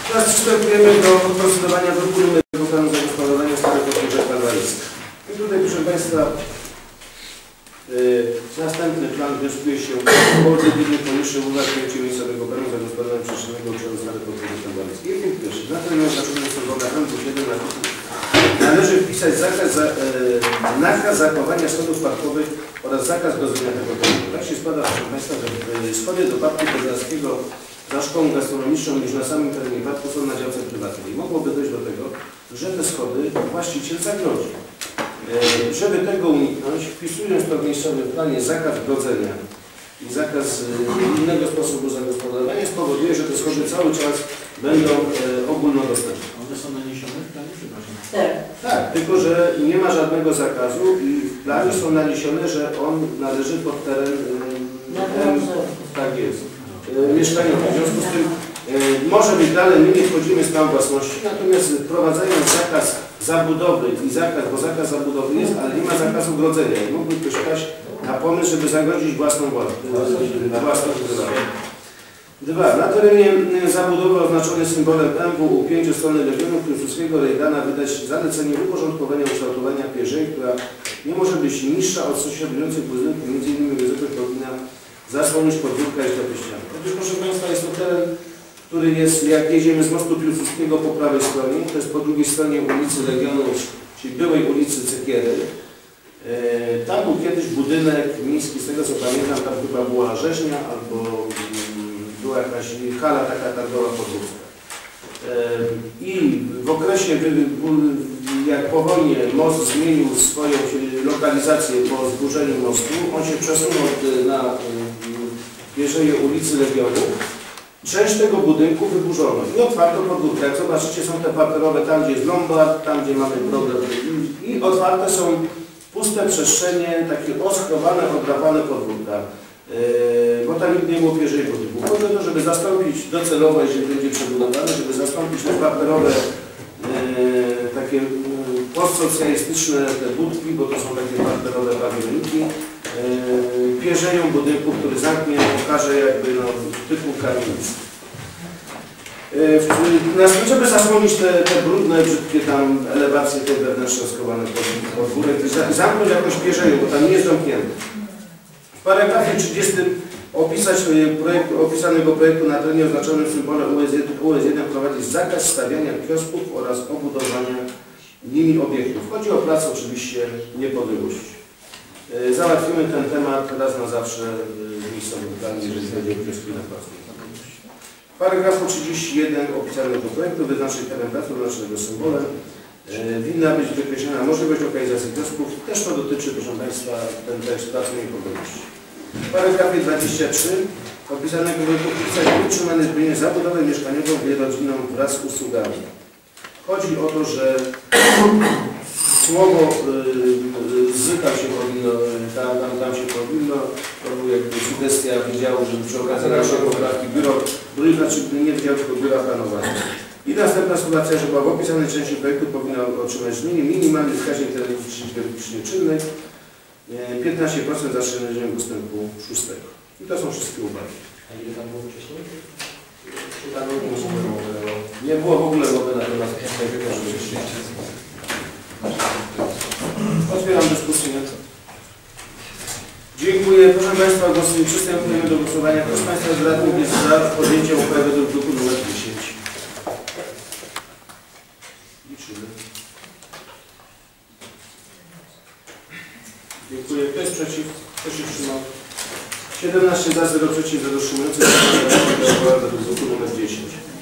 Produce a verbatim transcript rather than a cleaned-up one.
Teraz przystępujemy do procedowania druku numer planu zagospodarowania starych podwórze kalwaryjskich. I tutaj, proszę Państwa, yy, następny plan wnioskuje się o uwzględnienie poniższych uwag w projekcie miejscowego planu zagospodarowania przestrzennego obszaru starych podwórze kalwaryjskich. I punkt pierwszy. Na terenie oznaczonym sądowym handlu jeden należy wpisać zakaz za, yy, nakaz zachowania schodów parkowych oraz zakaz grodzenia tego terenu. Tak się składa, proszę Państwa, że schody do parku pedlarskiego za szkołą gastronomiczną niż na samym terenie parku są na działce prywatnej. Mogłoby dojść do tego, że te schody właściciel zagrodzi. E, żeby tego uniknąć, wpisując to w miejscowym planie zakaz grodzenia i zakaz e, innego sposobu zagospodarowania, spowoduje, że te schody cały czas będą e, ogólnodostępne. One są naniesione w planie, przepraszam. Tak. Tak, tylko że nie ma żadnego zakazu i w planie są naniesione, że on należy pod teren e, ten, tak jest. mieszkaniowe. W związku z tym e, może być dalej, my nie wchodzimy w stan własności, natomiast wprowadzając zakaz zabudowy i zakaz, bo zakaz zabudowy jest, ale nie ma zakazu grodzenia. I mógłby ktoś paść na pomysł, żeby zagrodzić własną własność. Dwa. Na terenie zabudowy oznaczone symbolem M W U pięć strony Legionu Piłsudskiego Rejdana wydać zalecenie uporządkowania ukształtowania pierzei, która nie może być niższa od sąsiadujących budynków, między innymi wysokość powinna zasłonić podwórka i ślepy ściany. Otóż, proszę Państwa, jest to teren, który jest, jak jedziemy z mostu Piłsudskiego po prawej stronie, to jest po drugiej stronie ulicy Legionu, czyli byłej ulicy Cekiery. E, tam był kiedyś budynek miejski, z tego co pamiętam, tam chyba była rzeźnia albo mm, była jakaś hala taka targowa podwórska. E, I w okresie, jak po wojnie most zmienił swoją lokalizację po zburzeniu mostu, on się przesunął na pierzeję ulicy Legionu. Część tego budynku wyburzono i otwarto podwórka. Jak zobaczycie, są te paperowe tam, gdzie jest lombard, tam, gdzie mamy problem. I otwarte są puste przestrzenie, takie oschrowane, odrapane podwórka. Yy, bo tam nigdy nie było pierzej budynku. Chodzi o to, żeby zastąpić docelowo, jeżeli będzie przebudowane, żeby zastąpić te paperowe, yy, takie yy, postsocjalistyczne te budki, bo to są takie paperowe pawiloniki, yy, pierzeją budynku, który zamknie, pokaże jakby no, typu kamienicy. Yy, żeby zasłonić te, te brudne, brzydkie tam elewacje, te wewnętrzne schowane podwórek i zamknąć jakąś pierzeją, bo tam nie jest zamknięte. W paragrafie trzydziestym opisać projekt, opisanego projektu na terenie oznaczonym symbolem U S jeden prowadzić zakaz stawiania kiosków oraz obudowania nimi obiektów. Chodzi o plac oczywiście Niepodległości. Załatwimy ten temat raz na zawsze w miejscowym planie, jeżeli chodzi o kioski na placu Niepodległości. W paragrafu trzydziestym jeden opisanego projektu wyznaczyć teren placu oznaczonego symbolem. Winna być wykreślona możliwość lokalizacji kiosków. Też to dotyczy, proszę Państwa, ten tekst placu Niepodległości. W paragrafie dwudziestym trzecim opisanego projektu wpisać utrzymane zbrojenie zabudowę mieszkaniową wielorodzinną wraz z usługami. Chodzi o to, że słowo yy, z tam się powinno, tam, tam, tam się powinno, to była jakby sugestia wydziału, żeby przy okazji naszej poprawki biuro, znaczy nie wydział, tylko biura planowania. I następna sytuacja, że w opisanej części projektu powinna otrzymać minimalny wskaźnik telewizji geograficznie czynnych, piętnaście procent zastrzeżeniem ustępu szóstego. I to są wszystkie uwagi. A ile tam było wcześniej? Nie było w ogóle mowy na temat tego. Otwieram dyskusję. Dziękuję. Proszę Państwa, głosujemy. Przystępujemy do głosowania. Proszę Państwa, z radnych jest za podjęciem uchwały do druku numer dziesięć. Liczymy. Dziękuję. Kto jest przeciw? Kto się wstrzymał? siedemnaście za, zero przeciw, zero wstrzymujących. Uchwała do druku numer dziesięć.